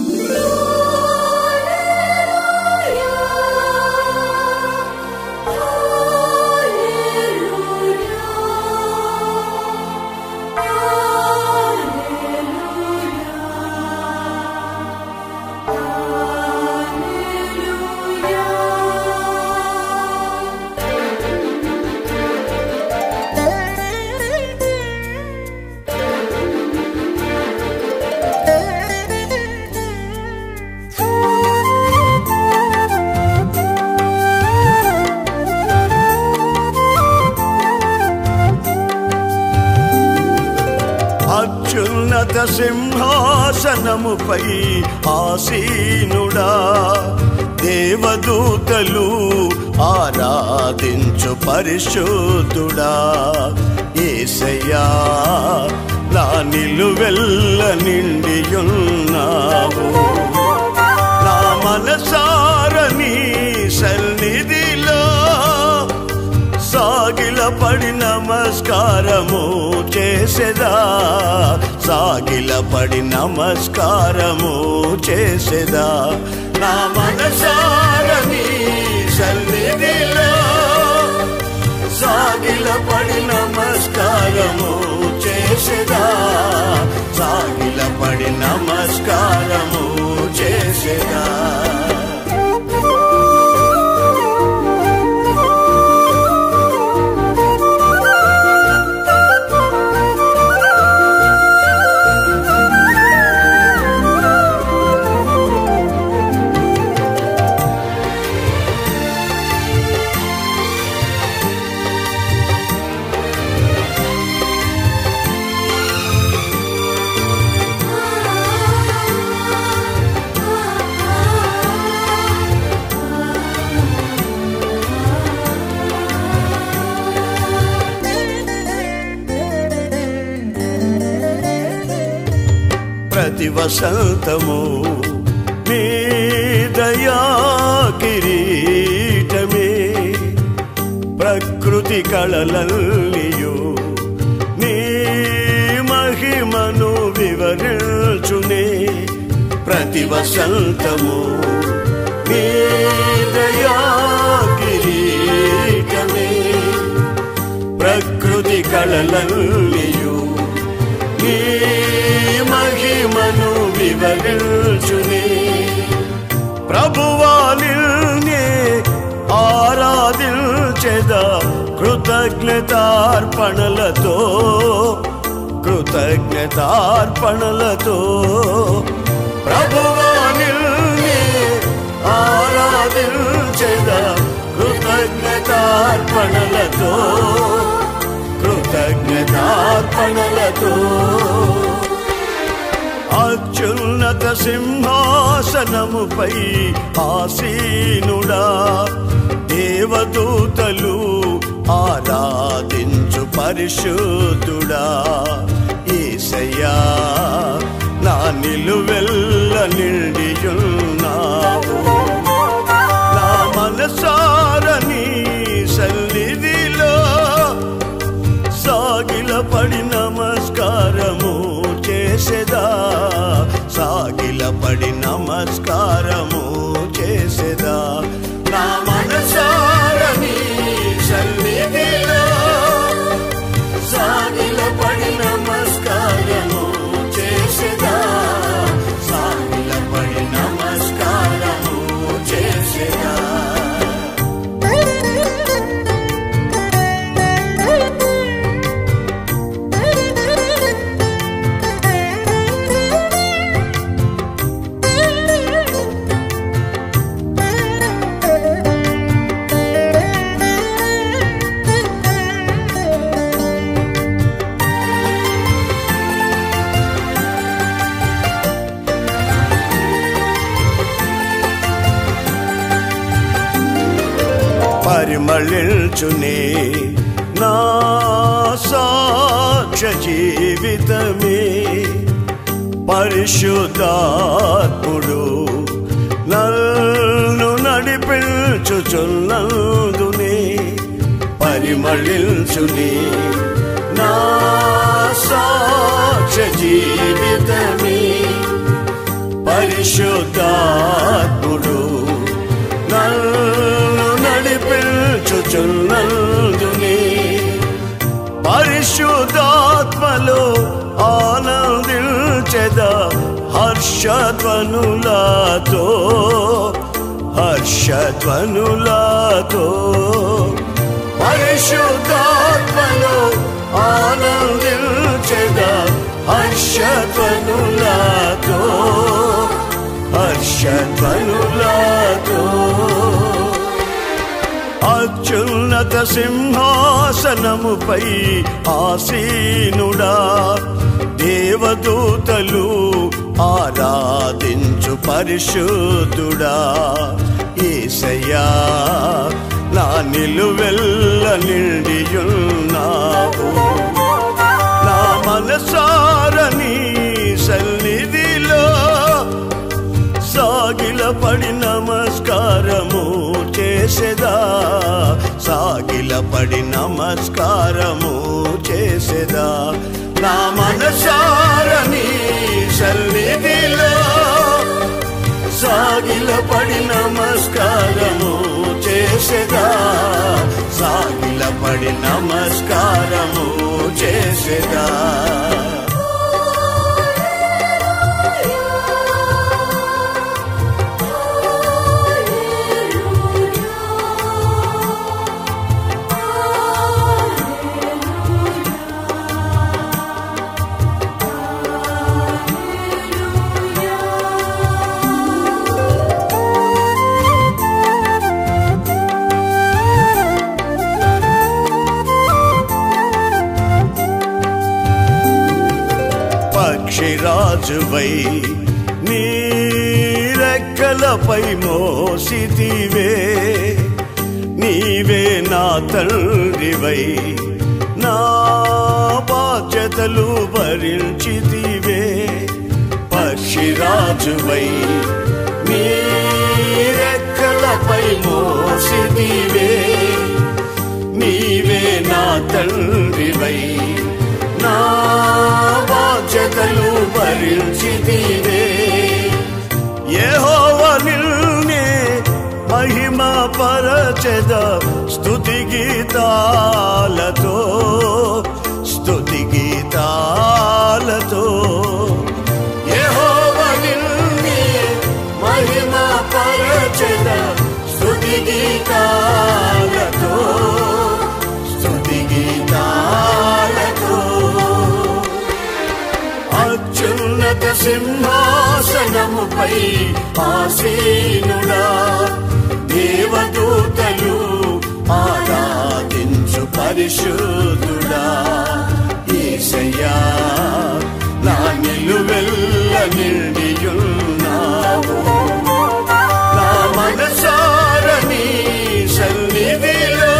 అత్యున్నత సింహాసనముపై ఆసీనుడా దేవదూతలు ఆరాధించు పరిశుద్ధుడా యేసయ్యా నా నిలువెల్ల నిండియున్నావు నా మనసారని సన్నిధిలో సాగిలపడి నమస్కారము చేసేదా సాగిలపడి నమస్కారము చేసేదా నా మనసారని సన్నిధిలో సాగిలపడి నమస్కారము చేసేదా సాగిలపడి నమస్కారము చేసేదా ప్రతి వసంతము నీ దయా కిరీటమే ప్రకృతి కళలల్లియు నీ మహిమను వివరించునే ప్రతి వసంతము నీ దయా కిరీటమే ప్రకృతి కళలల్లియు నీ మహిమను వివరించునే ప్రభువా నిన్నే ఆరాధించెదా కృతజ్ఞతార్పణలతో కృతజ్ఞతార్పణలతో ప్రభువా నిన్నే ఆరాధించెదా కృతజ్ఞతార్పణలతో కృతజ్ఞతార్పణలతో అత్యున్నత సింహాసనముపై ఆసీనుడా దేవదూతలు ఆరాధించు పరిశుద్ధుడా యేసయ్యా నా నిలువెల్ల నిండియున్నావు నా మనసారని సన్నిధిలో సాగిలపడి నమస్కారము చేసేదా సాగిలపడి నమస్కారము చేసేదా నా మనసారని సన్నిధిలో సాగిలపడి నమస్కారము చేసేదా సాగిలపడి నమస్కారము చేసేదా పరిమళించునే నా సాక్ష్య జీవితమే పరిశుద్ధాత్ముడు నన్ను నడిపించుచున్నందునే పరిమళించునే నా సాక్ష్య జీవితమే పరిశుద్ధాత్ముడు నన్ను నడిపించుచున్నందునే పరిశుద్ధాత్మలో ఆనందించెదా హర్షధ్వనులతో పరిశుద్ధాత్మలో ఆనందించెదా హర్షధ్వనులతో అత్యున్నత సింహాసనముపై ఆసీనుడా దేవదూతలు ఆరాధించు పరిశుద్ధుడా యేసయ్యా నా నిలువెల్ల నిండియున్నావు నా మనసారని సన్నిధిలో సాగిలపడి నమస్కారము చేసేదా సాగిలపడి నమస్కారము చేసేదా నా మనసారని సన్నిధిలో సాగిలపడి నమస్కారము చేసేదా సాగిలపడి నమస్కారము చేసేదా పక్షిరాజువై నీ రెక్కలపై మోసితివే నీవే నా తండ్రివై నా బాధ్యతలు భరించితివే పక్షిరాజువై నీ రెక్కలపై మోసితివే నీవే నా తండ్రివై నా బాధ్యతలు భరించితివే యెహోవా నిన్నే మహిమ పరచెద స్తుతి గీతాలతో యెహోవా నిన్నే మహిమ పరచెద స్తుతి గీతాలతో అత్యున్నత సింహాసనముపై ఆసీనుడా దేవదూతలు ఆరాధించు పరిశుద్ధుడా యేసయ్యా నా నిలువెల్ల నిండియున్నావు నా మనసారని సన్నిధిలో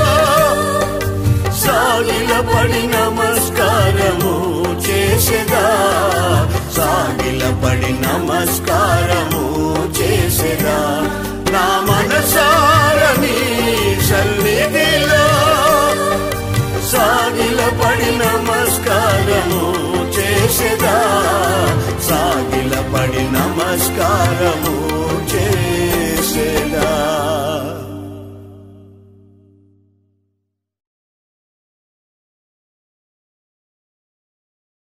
సాగిలపడి నమస్కారము చేసేదా సాగిలపడి నమస్కారము చేసేదా నా మనసారని సన్నిధిలో సాగిలపడి నమస్కారము చేసేదా సాగిలపడి నమస్కారము